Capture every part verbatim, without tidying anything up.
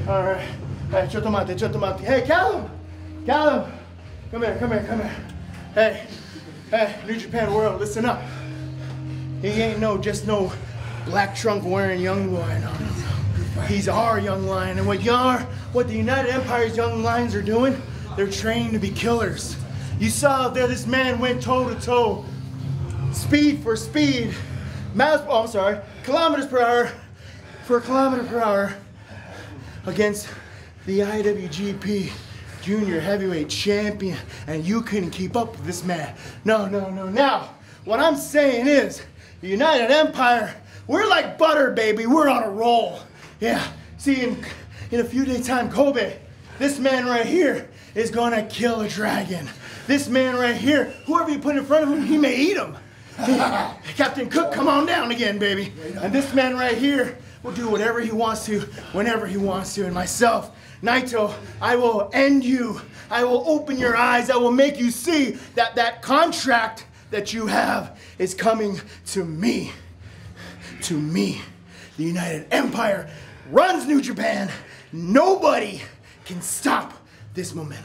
All right. Hey, ちょっと待って、ちょっと待って。Hey, Callum! Callum! Come here, come here, come here. Hey, hey, New Japan World, listen up. He ain't no, just no black trunk wearing young boy. No, no, no. He's our young lion. And what y'all, what the United Empire's young lions are doing, they're trained to be killers. You saw out there, this man went toe to toe. Speed for speed. Miles, oh, I'm sorry, kilometers per hour for a kilometer per hour against the I W G P Junior Heavyweight Champion, and you couldn't keep up with this man. No, no, no. Now, what I'm saying is, the United Empire, we're like butter, baby. We're on a roll. Yeah. See, in, in a few days' time, Kobe, this man right here is gonna kill a dragon. This man right here, whoever you put in front of him, he may eat him. Captain Cook, come on down again, baby. And this man right here will do whatever he wants to, whenever he wants to. And myself, Naito, I will end you. I will open your eyes. I will make you see that that contract that you have is coming to me. To me. The United Empire runs New Japan. Nobody can stop this momentum.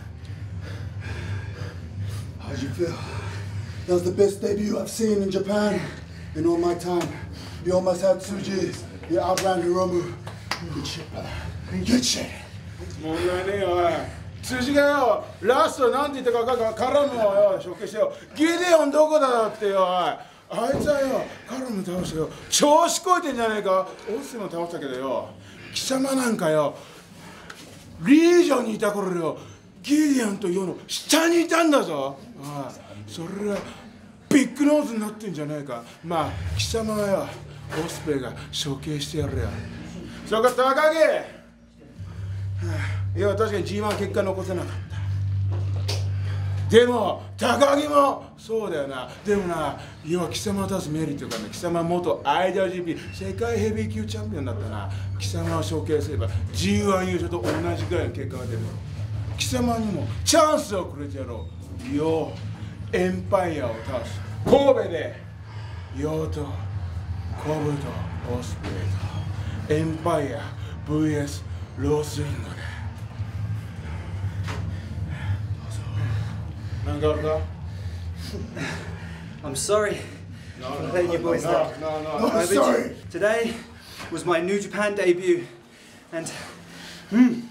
How'd you feel? That was the best debut I've seen in Japan in all my time. You almost had Tsuji. You outran Hiromu. Good shit, brother. Good shit. 問題ねえよ、おい。辻がよ、ラストなんて言ったか分かるか、カラムをよ、処刑してよ。ギデオンどこだよってよ、おい。あいつはよ、カラム倒してよ。調子こいてんじゃねえか。オスも倒したけどよ。貴様なんかよ、リージョンにいた頃よ、ギデオンとヨの下にいたんだぞ。おい。それらビッグノーズになってんじゃねえか。まあ貴様はよ、オスプレイが処刑してやるよ。それから高木、いや確かに ジーワン 結果残せなかった。でも高木もそうだよな。でもな、要は貴様を倒すメリットがね、貴様は元 アイダブリュージーピー 世界ヘビー級チャンピオンだったな。貴様を処刑すれば ジーワン 優勝と同じぐらいの結果が出る。貴様にもチャンスをくれてやろう。ようエンパイアを倒す。神戸でヨウとコブとオスプレイとエンパイア ブイエス ロースリングで。なんかあるか？ I'm sorry no, for no, letting you boys no, down. no, no, no. I'm sorry. Today was my New Japan debut, and mm,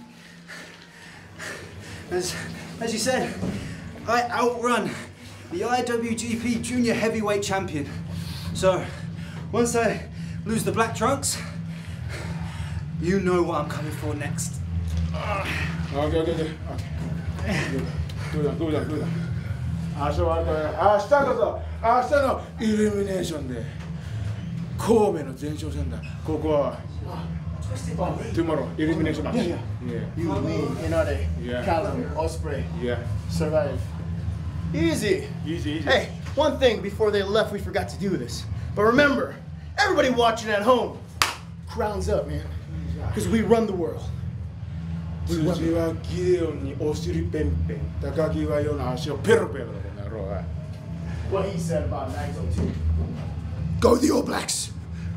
as, as you said, I outrun the I W G P Junior Heavyweight Champion. So, once I lose the black trunks, you know what I'm coming for next. Okay, okay, okay. Good on, good on, good on. 明日は明日こそ明日のイルミネーションで神戸の前哨戦だ。ここは tomorrow illumination match. Yeah, yeah. You, me, Inade, Yeah. Callum, Osprey, Yeah. survive. Easy. Easy, easy. Hey, one thing before they left, we forgot to do this. But remember, everybody watching at home, crowns up, man. Because we run the world. 辻はギデオンにお尻ペンペン、高木は世の足をペロペロだこの野郎は。 What he said about Naito too. Go the All Blacks.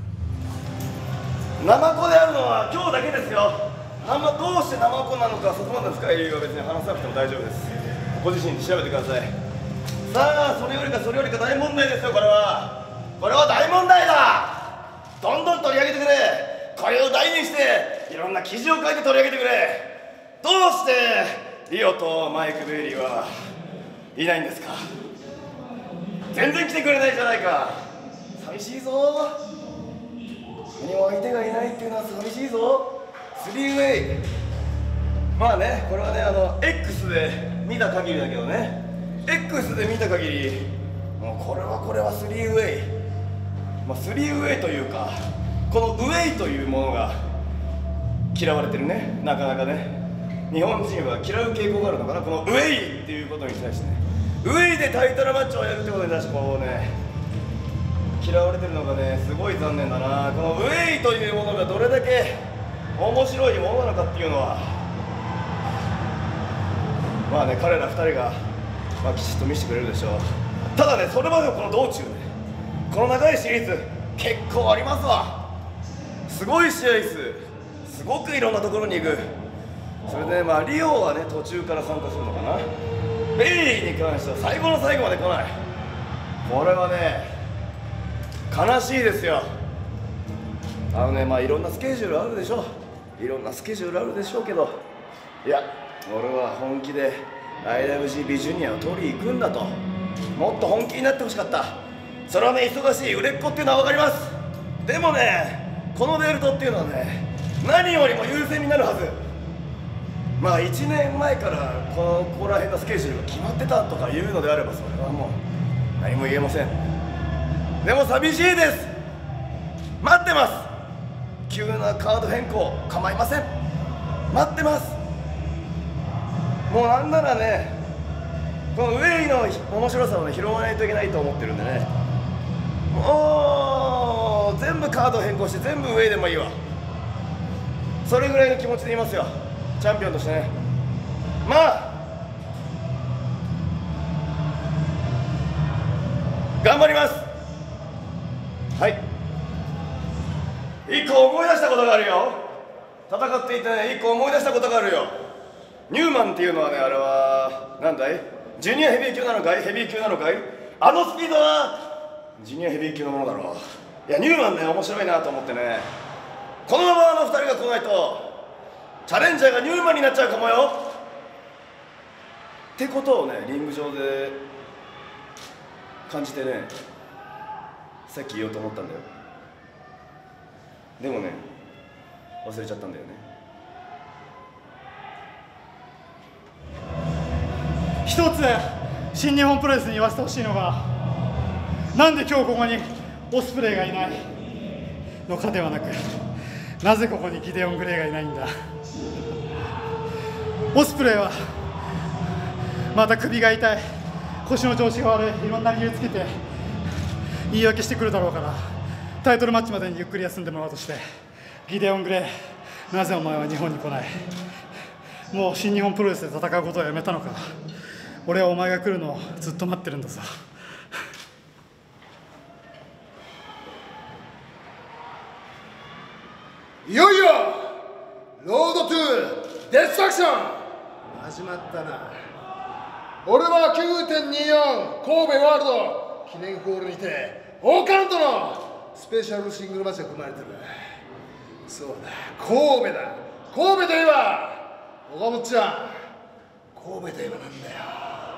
ナマコであるのは今日だけですよ。あんまどうしてナマコなのかそこまで深い理由は別に話さなくても大丈夫です。ご自身で調べてください。さあそれよりかそれよりか大問題ですよ。これはこれは大問題だ。どんどん取り上げてくれ。これを題にしていろんな記事を書いて取り上げてくれ。どうしてリオとマイク・ベイリーはいないんですか。全然来てくれないじゃないか。寂しいぞ。何も相手がいないっていうのは寂しいぞ。スリーウェイ。まあね、これはね、あの X で見た限りだけどね、 X で見た限りもうこれはこれはスリーウェイ、まあ、スリーウェイというかこのウェイというものが嫌われてるね。なかなかね、日本人は嫌う傾向があるのかな、このウェイっていうことに対してね。ウェイでタイトルマッチをやるってことに対してこうね嫌われてるのがね、すごい残念だな。このウェイというものがどれだけ面白いものなのかっていうのはまあね、彼らふたりが、まあ、きちっと見せてくれるでしょう。ただね、それまでのこの道中ね、この長いシリーズ結構ありますわ。すごい試合数、 すごくいろんなところに行く。それでまあリオはね途中から参加するのかな。ベイリーに関しては最後の最後まで来ない。これはね悲しいですよ。あのねまあいろんなスケジュールあるでしょう。いろんなスケジュールあるでしょうけど、いや俺は本気で アイダブリュージーピー ジュニアを取りに行くんだと。もっと本気になってほしかった。それはね忙しい売れっ子っていうのは分かります。でもねこのベルトっていうのはね何よりも優先になるはず。まあいちねんまえからこのここら辺のスケジュールが決まってたとかいうのであればそれはもう何も言えません。でも寂しいです。待ってます。急なカード変更構いません。待ってます。もうなんならねこのウェイの面白さをね拾わないといけないと思ってるんでね、もう全部カード変更して全部ウェイでもいいわ。それぐらいの気持ちでいますよ、チャンピオンとしてね。まあ頑張ります。はい一個思い出したことがあるよ。戦っていてね一個思い出したことがあるよ。ニューマンっていうのはねあれはなんだいジュニアヘビー級なのかいヘビー級なのかい。あのスピードはジュニアヘビー級のものだろう。いやニューマンね面白いなと思ってね、このままあのふたりが来ないとチャレンジャーがニューマンになっちゃうかもよってことをねリング上で感じてねさっき言おうと思ったんだよ。でもね忘れちゃったんだよね。 一つ新日本プロレスに言わせてほしいのが、なんで今日ここにオスプレイがいないのかではなく、なぜここにギデオン・グレイがいないんだ。オスプレイはまた首が痛い、腰の調子が悪い、いろんな理由つけて言い訳してくるだろうから、タイトルマッチまでにゆっくり休んでもらうとして、ギデオン・グレイ、なぜお前は日本に来ない。もう新日本プロレスで戦うことはやめたのか。俺はお前が来るのをずっと待ってるんださ。 いよいよロードトゥデストラクション始まったな。俺は きゅうてんにじゅうよん 神戸ワールド記念ホールにてオーカウントのスペシャルシングルマッチが組まれてる。そうだ神戸だ。神戸といえば岡本ちゃん、神戸といえばなんだよ。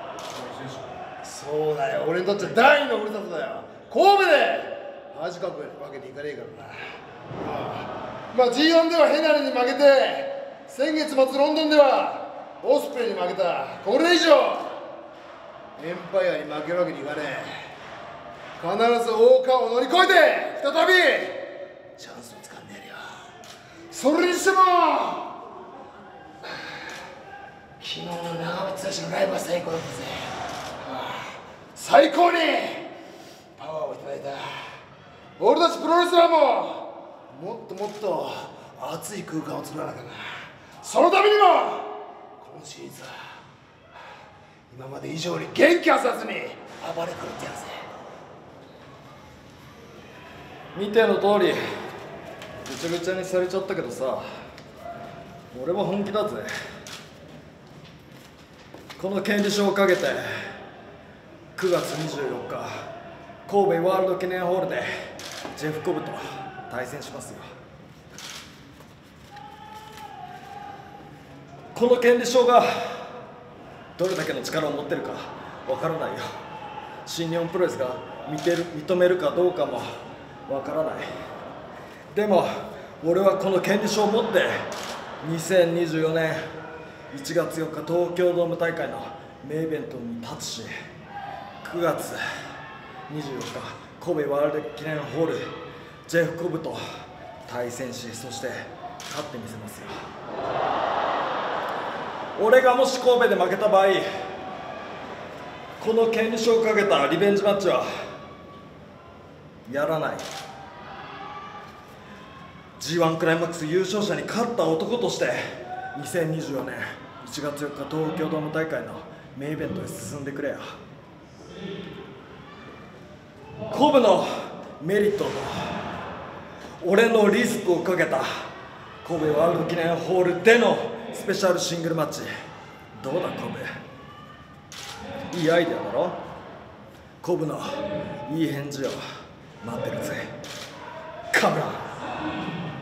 そうだよ、俺にとっちゃ第二のふるさとだよ。神戸で恥かくわけにいかねえからな。ああまあ ジーワン ではヘナレに負けて、先月末ロンドンではオスプレイに負けた。これ以上エンパイアに負けるわけにいかねえ。必ず大川を乗り越えて再びチャンスをつかんでやるよ。それにしても昨日の長渕剛のライブは最高だったぜ。最高にパワーをいただいた。俺たちプロレスラーももっともっと熱い空間を作らなきゃな。そのためにも今シーズン今まで以上に元気あさずに暴れ狂ってやるぜ。 見ての通りぐちゃぐちゃにされちゃったけどさ、俺は本気だぜ。この権利書をかけてくがつにじゅうよっか神戸ワールド記念ホールでジェフ・コブと対戦しますよ。この権利書がどれだけの力を持ってるかわからないよ。新日本プロレスが見てる認めるかどうかもわからない。でも俺はこの権利書を持ってにせんにじゅうよねんいちがつよっか東京ドーム大会のメインイベントに立つし、くがつにじゅうよっか神戸ワールド記念ホールジェフ・コブと対戦し、そして勝ってみせますよ。俺がもし神戸で負けた場合、この権利書をかけたリベンジマッチはやらない。 ジーワン クライマックス優勝者に勝った男としてにせんにじゅうよねんいちがつよっか東京ドーム大会のメインイベントへ進んでくれよ。コブのメリットと俺のリスクをかけた神戸ワールド記念ホールでのスペシャルシングルマッチ、どうだ神戸、いいアイデアだろ。コブのいい返事を待ってるぜカブラン。